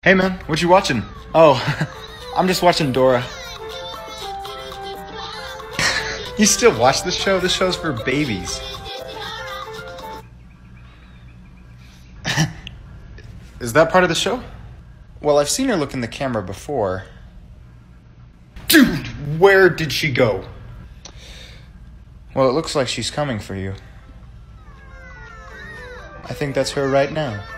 Hey man, what you watching? Oh, I'm just watching Dora. You still watch this show? This show's for babies. Is that part of the show? Well, I've seen her look in the camera before. Dude, where did she go? Well, it looks like she's coming for you. I think that's her right now.